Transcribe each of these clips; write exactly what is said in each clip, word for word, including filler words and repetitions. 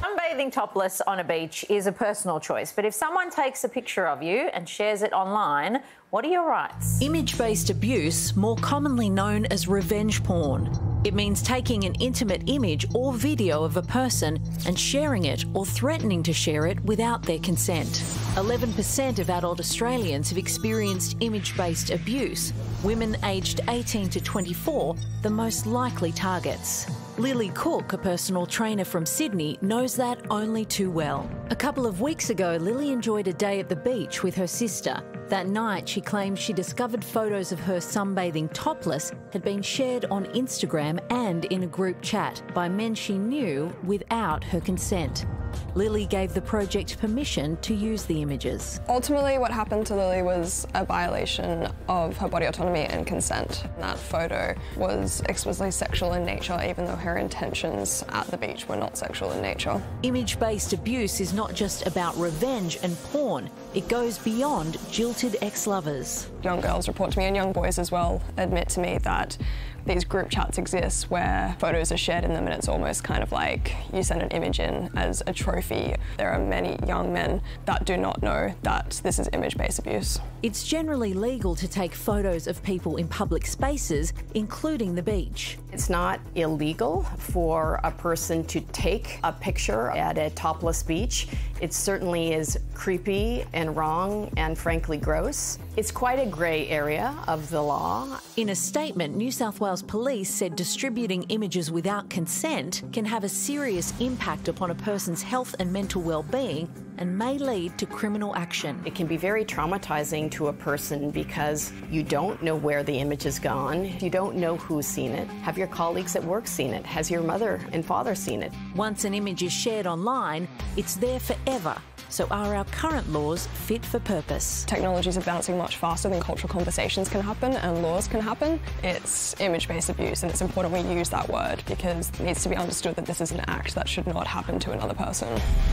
Sunbathing topless on a beach is a personal choice, but if someone takes a picture of you and shares it online, what are your rights? Image-based abuse, more commonly known as revenge porn. It means taking an intimate image or video of a person and sharing it or threatening to share it without their consent. eleven percent of adult Australians have experienced image-based abuse. Women aged eighteen to twenty-four, the most likely targets. Lily Cook, a personal trainer from Sydney, knows that only too well. A couple of weeks ago, Lily enjoyed a day at the beach with her sister. That night, she claimed she discovered photos of her sunbathing topless had been shared on Instagram and in a group chat by men she knew without her consent. Lily gave the project permission to use the images. Ultimately, what happened to Lily was a violation of her body autonomy and consent. That photo was explicitly sexual in nature, even though her intentions at the beach were not sexual in nature. Image-based abuse is not just about revenge and porn. It goes beyond jilted ex-lovers. Young girls report to me, and young boys as well, admit to me that these group chats exist where photos are shared in them, and it's almost kind of like you send an image in as a trophy. There are many young men that do not know that this is image-based abuse. It's generally legal to take photos of people in public spaces, including the beach. It's not illegal for a person to take a picture at a topless beach. It certainly is creepy and wrong and frankly gross. It's quite a grey area of the law. In a statement, New South Wales Police said distributing images without consent can have a serious impact upon a person's health and mental well-being and may lead to criminal action. It can be very traumatizing to a person because you don't know where the image has gone. You don't know who's seen it. Have your colleagues at work seen it? Has your mother and father seen it? Once an image is shared online, it's there forever. So are our current laws fit for purpose? Technology is advancing much faster than cultural conversations can happen and laws can happen. It's image-based abuse, and it's important we use that word because it needs to be understood that this is an act that should not happen to another person.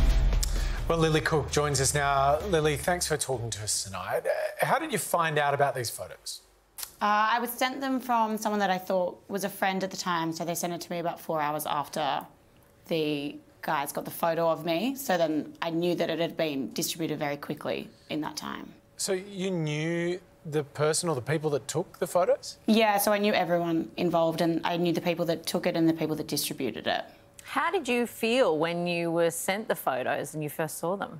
Well, Lily Cook joins us now. Lily, thanks for talking to us tonight. How did you find out about these photos? Uh, I was sent them from someone that I thought was a friend at the time, so they sent it to me about four hours after the guys got the photo of me, so then I knew that it had been distributed very quickly in that time. So you knew the person or the people that took the photos? Yeah, so I knew everyone involved, and I knew the people that took it and the people that distributed it. How did you feel when you were sent the photos and you first saw them?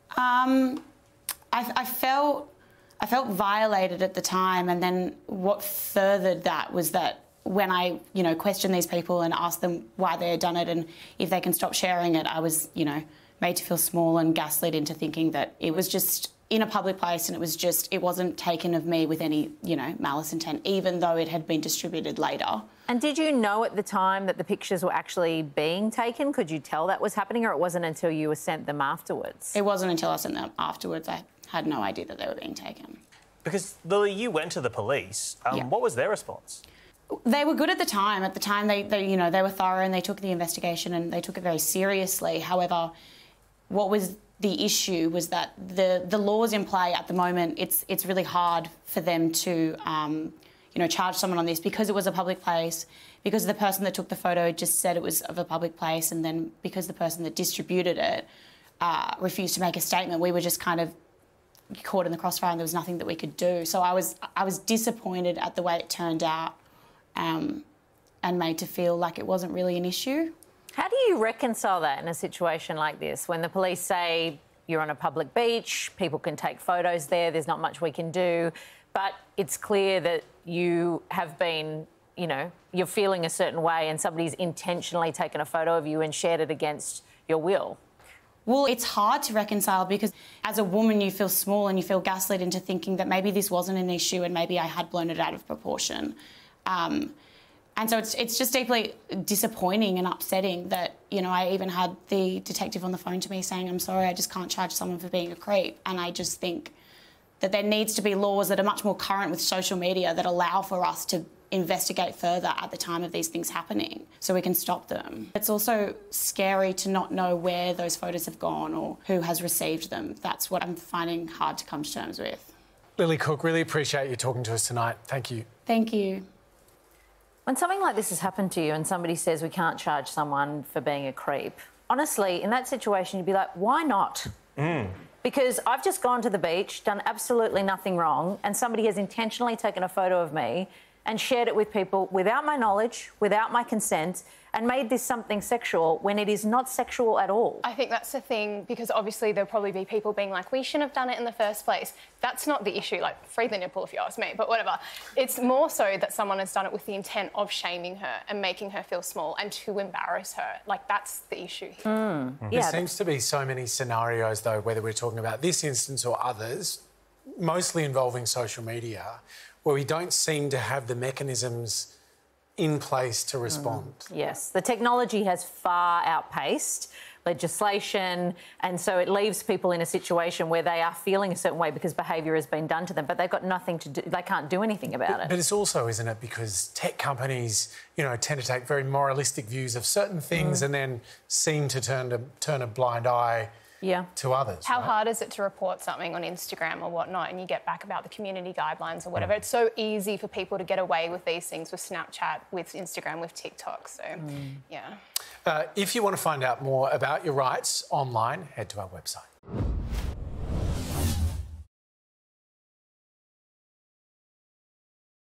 Um, I, I felt I felt violated at the time, and then what furthered that was that when I, you know, questioned these people and asked them why they had done it and if they can stop sharing it, I was, you know, made to feel small and gaslit into thinking that it was just in a public place and it was just, it wasn't taken of me with any, you know, malice intent, even though it had been distributed later. And did you know at the time that the pictures were actually being taken? Could you tell that was happening, or it wasn't until you were sent them afterwards? It wasn't until I sent them afterwards. I had no idea that they were being taken. Because, Lily, you went to the police. Um, yeah. What was their response? They were good at the time. At the time, they, they, you know, they were thorough and they took the investigation and they took it very seriously. However, what was the issue was that the the laws in play at the moment, it's it's really hard for them to, um, you know, charge someone on this because it was a public place, because the person that took the photo just said it was of a public place, and then because the person that distributed it uh, refused to make a statement, we were just kind of caught in the crossfire and there was nothing that we could do. So I was I was disappointed at the way it turned out. Um, and made to feel like it wasn't really an issue. How do you reconcile that in a situation like this, when the police say you're on a public beach, people can take photos there, there's not much we can do, but it's clear that you have been, you know, you're feeling a certain way and somebody's intentionally taken a photo of you and shared it against your will? Well, it's hard to reconcile because as a woman you feel small and you feel gaslit into thinking that maybe this wasn't an issue and maybe I had blown it out of proportion. Um, and so it's it's just deeply disappointing and upsetting that, you know, I even had the detective on the phone to me saying, I'm sorry, I just can't charge someone for being a creep. And I just think that there needs to be laws that are much more current with social media that allow for us to investigate further at the time of these things happening so we can stop them. It's also scary to not know where those photos have gone or who has received them. That's what I'm finding hard to come to terms with. Lily Cook, really appreciate you talking to us tonight. Thank you. Thank you. When something like this has happened to you and somebody says we can't charge someone for being a creep, honestly, in that situation, you'd be like, why not? Mm. Because I've just gone to the beach, done absolutely nothing wrong, and somebody has intentionally taken a photo of me and shared it with people without my knowledge, without my consent, and made this something sexual when it is not sexual at all. I think that's the thing, because obviously there'll probably be people being like, we shouldn't have done it in the first place. That's not the issue, like, free the nipple if you ask me, but whatever. It's more so that someone has done it with the intent of shaming her and making her feel small and to embarrass her. Like, that's the issue here. Mm. There Yeah, seems to be so many scenarios, though, whether we're talking about this instance or others, mostly involving social media, where we don't seem to have the mechanisms in place to respond. Mm. Yes, the technology has far outpaced legislation, and so it leaves people in a situation where they are feeling a certain way because behaviour has been done to them, but they've got nothing to do, they can't do anything about but, it. But it's also, isn't it, because tech companies, you know, tend to take very moralistic views of certain things Mm. and then seem to turn to turn a blind eye yeah. to others. How right? hard is it to report something on Instagram or whatnot and you get back about the community guidelines or whatever? Mm. It's so easy for people to get away with these things with Snapchat, with Instagram, with TikTok. So, mm. yeah. Uh, if you want to find out more about your rights online, head to our website.